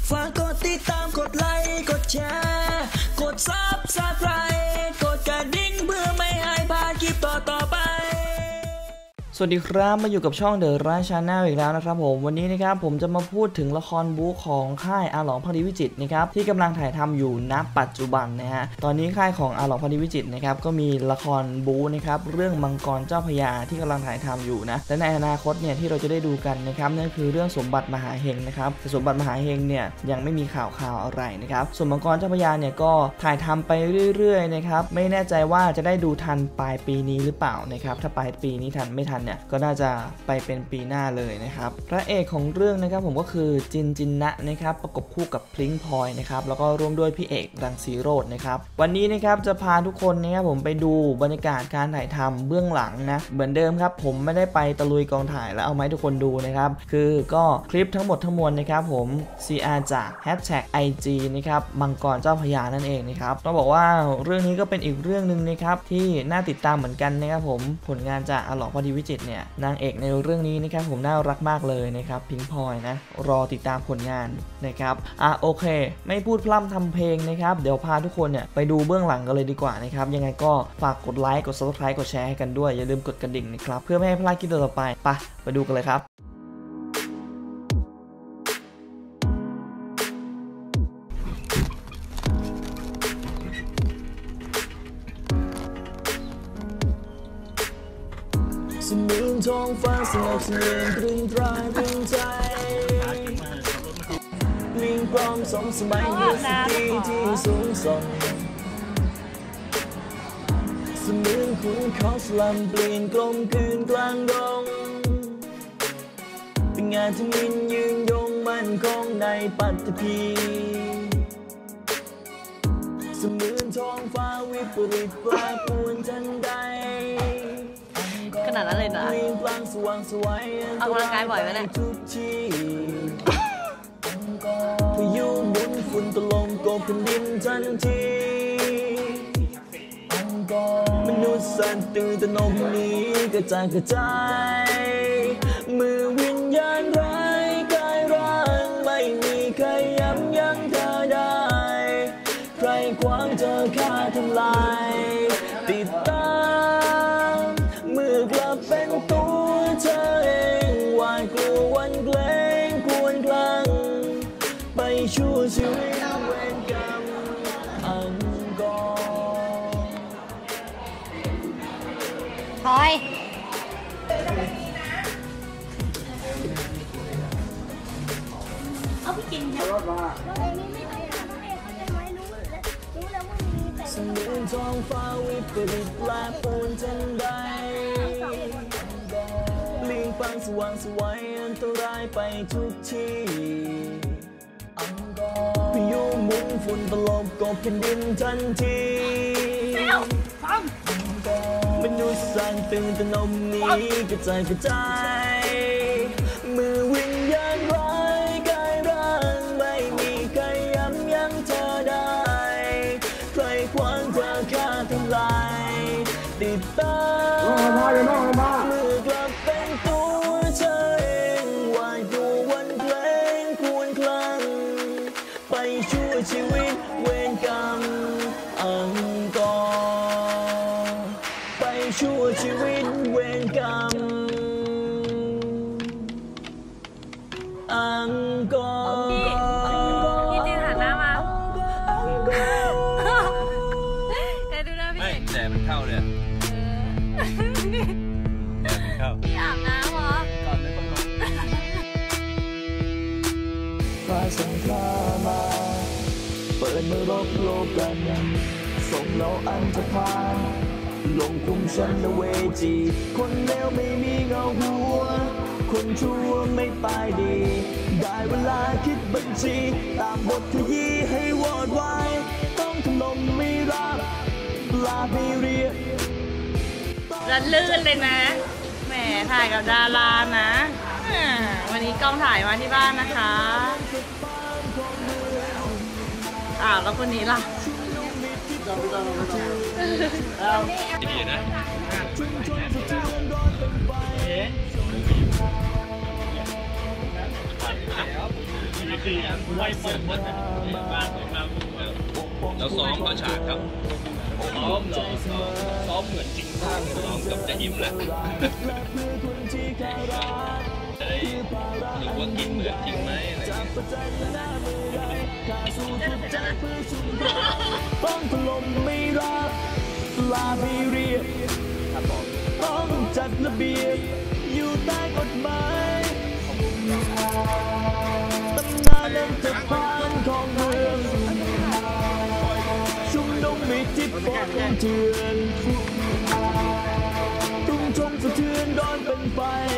ฝากกดติดตามกดไลค์กดแชร์กด Subscribe กดกระดิ่งเพื่อไม่ให้พลาดคลิปต่อไปสวัสดีครับมาอยู่กับช่องเดอะไรชาแนลอีกแล้วนะครับผมวันนี้นะครับผมจะมาพูดถึงละครบู๊ของค่ายอาหลองพักดีวิจิตรนะครับที่กำลังถ่ายทำอยู่ณปัจจุบันนะฮะตอนนี้ค่ายของอาหลองพักดีวิจิตรนะครับก็มีละครบู๊นะครับเรื่องมังกรเจ้าพญาที่กำลังถ่ายทำอยู่นะและในอนาคตเนี่ยที่เราจะได้ดูกันนะครับนั่นคือเรื่องสมบัติมหาเฮงนะครับแต่สมบัติมหาเฮงเนี่ยยังไม่มีข่าวอะไรนะครับส่วนมังกรเจ้าพญาเนี่ยก็ถ่ายทำไปเรื่อยๆนะครับไม่แน่ใจว่าจะได้ดูทันปลายปีนี้หรือเปล่านะครับถ้าปลายปีนี้ทันไม่ทันเนี่ยก็น่าจะไปเป็นปีหน้าเลยนะครับพระเอกของเรื่องนะครับผมก็คือจินนะนะครับประกบคู่กับพลิ้งพลอยนะครับแล้วก็ร่วมด้วยพี่เอกรังสีโรจน์นะครับวันนี้นะครับจะพาทุกคนนะครับผมไปดูบรรยากาศการถ่ายทำเบื้องหลังนะเหมือนเดิมครับผมไม่ได้ไปตะลุยกองถ่ายแล้วเอามาให้ทุกคนดูนะครับคือก็คลิปทั้งหมดทั้งมวลนะครับผม CR จาก #IG นะครับมังกรเจ้าพญานั่นเองนะครับต้องบอกว่าเรื่องนี้ก็เป็นอีกเรื่องนึงนะครับที่น่าติดตามเหมือนกันนะครับผมผลงานจากอาหลองพักดีวิจิตรเนี่ยนางเอกในเรื่องนี้นะครับผมน่ารักมากเลยนะครับพิงพลอยนะรอติดตามผลงานนะครับโอเคไม่พูดพร่ำทำเพลงนะครับเดี๋ยวพาทุกคนเนี่ยไปดูเบื้องหลังกันเลยดีกว่านะครับยังไงก็ฝากกดไลค์กด Subscribe กดแชร์ให้กันด้วยอย่าลืมกดกระดิ่งนะครับเพื่อไม่ให้พลาดคลิปต่อไปไปดูกันเลยครับสมือท้องฟ้าสงบเสงี่ยมตรึงตราตรึงใจลิงปลอมสมสมัยเมื่อสตีที่สูงส่งเสมือนคุณเขาสลัมเปลี่ยนกลมกลืนกลางดงเป็นงานที่มินยืนยงมั่นคงในปัตภีเสมือนท้องฟ้าวิปริตแปรปรวนทันใดขนาดนั้นเลยนะออกกำลังกายบ่อยไหมเนี่ยพายุหมุนฝุ่นตลมกบแผ่นดินทันทีมนุษย์สัตว์ตื่นตระหนกนี้กระจายมือวิญญาณร้ายกายร่างไม่มีใครยับยั้งเธอได้ใครขวางเธอฆ่าทำลายติดตามเมื่อกลับเป็นตัวเธอเองหวาดกลัววันเกรงควรคลั่งไปชั่วชีวิตเวรกรรมอังกอร์พลอยเอาพี่กินนะสมือท้องฟ้าวิปริตแปรปรวนทันใดเลี่ยงปังสว่างสวยอันตรายไปทุกที่พายุหมุนฝุ่นตลบกบแผ่นดินทันทีมนุษย์สัตว์ตื่นตระหนกนี้กระจายมือวิญญาณร้ายกายร่างไม่มีใครยับยั้งเธอได้ใครขวางเธอฆ่าทำลายติดตามเมื่อกลับเป็นตัวเธอเองหวาดกลัววันเกรงควรคลั่งไปชั่วชีวิตเวรกรรมอังกอร์ไปชั่วชีวิตเวรกรรมอังกอร์พี่จินหันหน้ามาเดี๋ยวดูนะพี่แดดมันเข้าเลยแดดมันเข้าพี่อาบน้ำเหรอก่อนเลยคนร้อนฟ้าส่งพามาเปิดมือรบโลกันส่งเราอันจะพาลงคุมฉันในเวทีคนเลวไม่มีเงาหัวคนชั่วไม่ตายดีได้เวลาคิดบัญชีตามบทขยี้ให้วอดวายต้องถล่มไม่รับลาไม่เรียกรันลื่นเลยนะแหมถ่ายกับดารานะวันนี้กล้องถ่ายมาที่บ้านนะคะแล้วคนนี้ล่ะดีนะแล้วซ้อมก็ฉากครับซ้อมเหรอซ้อมเหมือนจริงมากซ้อมกับจะอิ่มแล้วจะได้รู้ว่ากินเหมือนจริงไหมอะไรอย่างเงี้ยต้องถล่มไม่รับลาไม่เรียบต้องจัดระเบียบอยู่ใต้กฎหมายตำนานนั้นจะพานของเมืองชุมนุมไม่จิบปอดเถื่อนตุ้งชงสะเทือนร้อนเป็นไฟ